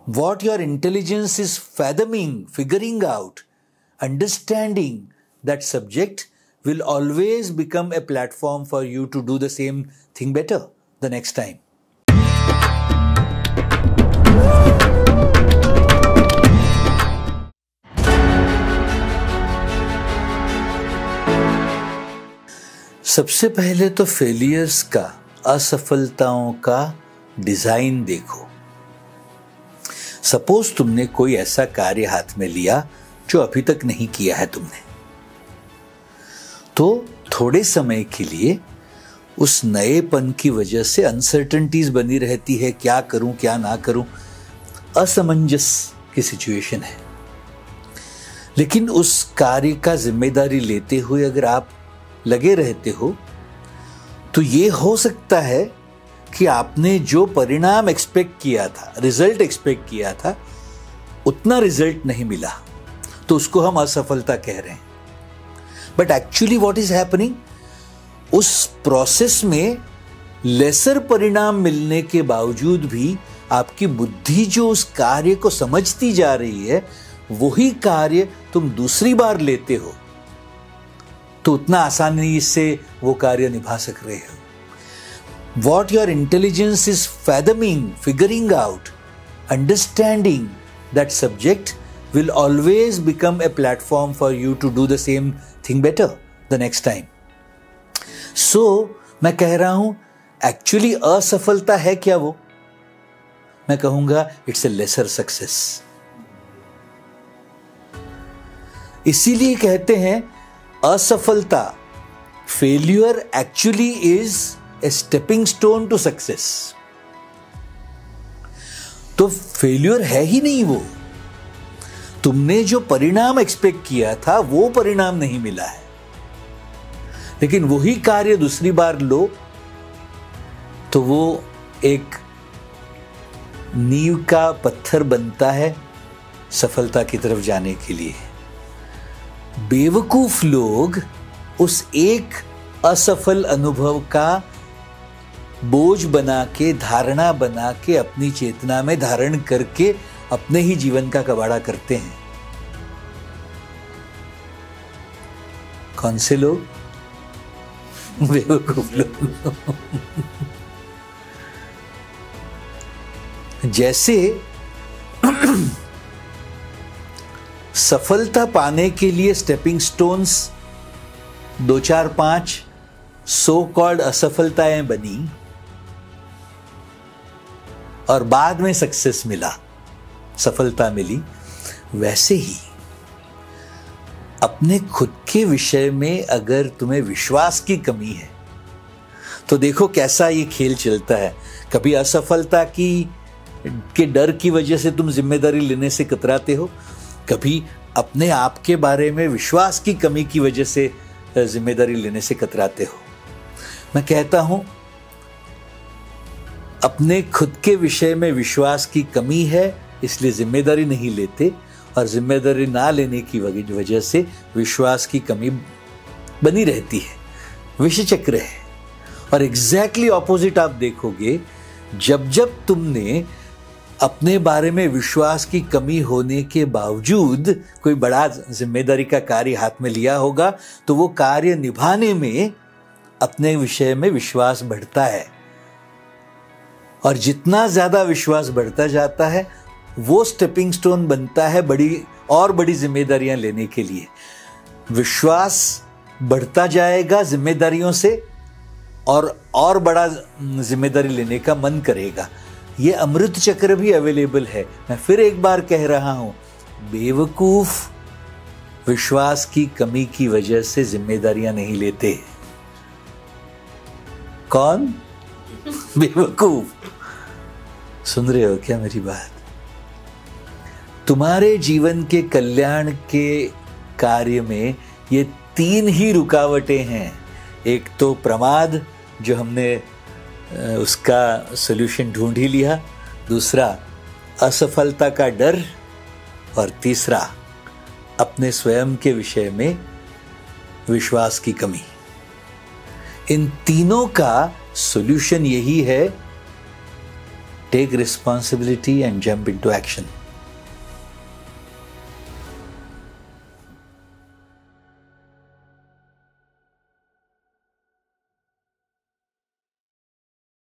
What your intelligence is fathoming, figuring out, understanding that subject will always become a platform for you to do the same thing better the next time. सबसे पहले तो failures का, असफलताओं का design देखो। Suppose तुमने कोई ऐसा कार्य हाथ में लिया जो अभी तक नहीं किया है तुमने, तो थोड़े समय के लिए उस नएपन की वजह से अनसर्टेनिटीज बनी रहती है, क्या करूं क्या ना करूं, असमंजस की सिचुएशन है। लेकिन उस कार्य का जिम्मेदारी लेते हुए अगर आप लगे रहते हो तो ये हो सकता है कि आपने जो परिणाम एक्सपेक्ट किया था, रिजल्ट एक्सपेक्ट किया था, उतना रिजल्ट नहीं मिला, तो उसको हम असफलता कह रहे हैं। But actually what is happening, उस प्रोसेस में लेसर परिणाम मिलने के बावजूद भी आपकी बुद्धि जो उस कार्य को समझती जा रही है, वही कार्य तुम दूसरी बार लेते हो तो उतना आसानी से वो कार्य निभा सक रहे हो। What your intelligence is fathoming, figuring out, understanding that subject will always become a platform for you to do the same thing better the next time. So, मैं कह रहा हूं, एक्चुअली असफलता है क्या वो? मैं कहूंगा इट्स ए लेसर सक्सेस। इसीलिए कहते हैं असफलता, failure actually is a stepping stone to success। तो फेल्यूर है ही नहीं वो, तुमने जो परिणाम एक्सपेक्ट किया था वो परिणाम नहीं मिला है, लेकिन वही कार्य दूसरी बार लो तो वो एक नींव का पत्थर बनता है सफलता की तरफ जाने के लिए। बेवकूफ लोग उस एक असफल अनुभव का बोझ बना के, धारणा बना के, अपनी चेतना में धारण करके अपने ही जीवन का कबाड़ा करते हैं। कौन से लोग? बेवकूफ लोग। जैसे सफलता पाने के लिए स्टेपिंग स्टोन्स 2 4 5 सो कॉल्ड असफलताएं बनी और बाद में सक्सेस मिला, सफलता मिली, वैसे ही अपने खुद के विषय में अगर तुम्हें विश्वास की कमी है तो देखो कैसा ये खेल चलता है। कभी असफलता के डर की वजह से तुम जिम्मेदारी लेने से कतराते हो, कभी अपने आप के बारे में विश्वास की कमी की वजह से जिम्मेदारी लेने से कतराते हो। मैं कहता हूं, अपने खुद के विषय में विश्वास की कमी है इसलिए जिम्मेदारी नहीं लेते, और जिम्मेदारी ना लेने की वजह से विश्वास की कमी बनी रहती है, विषय चक्र है। और एग्जैक्टली ऑपोजिट आप देखोगे, जब जब तुमने अपने बारे में विश्वास की कमी होने के बावजूद कोई बड़ा जिम्मेदारी का कार्य हाथ में लिया होगा तो वो कार्य निभाने में अपने विषय में विश्वास बढ़ता है, और जितना ज्यादा विश्वास बढ़ता जाता है वो स्टेपिंग स्टोन बनता है बड़ी जिम्मेदारियां लेने के लिए। विश्वास बढ़ता जाएगा जिम्मेदारियों से, और बड़ा जिम्मेदारी लेने का मन करेगा। ये अमृत चक्र भी अवेलेबल है। मैं फिर एक बार कह रहा हूं, बेवकूफ विश्वास की कमी की वजह से जिम्मेदारियां नहीं लेते। कौन? बेवकूफ। सुन रहे हो क्या मेरी बात? तुम्हारे जीवन के कल्याण के कार्य में ये 3 ही रुकावटें हैं। एक तो प्रमाद, जो हमने उसका सॉल्यूशन ढूंढ ही लिया, दूसरा असफलता का डर, और तीसरा अपने स्वयं के विषय में विश्वास की कमी। इन तीनों का सॉल्यूशन यही है take responsibility and jump into action.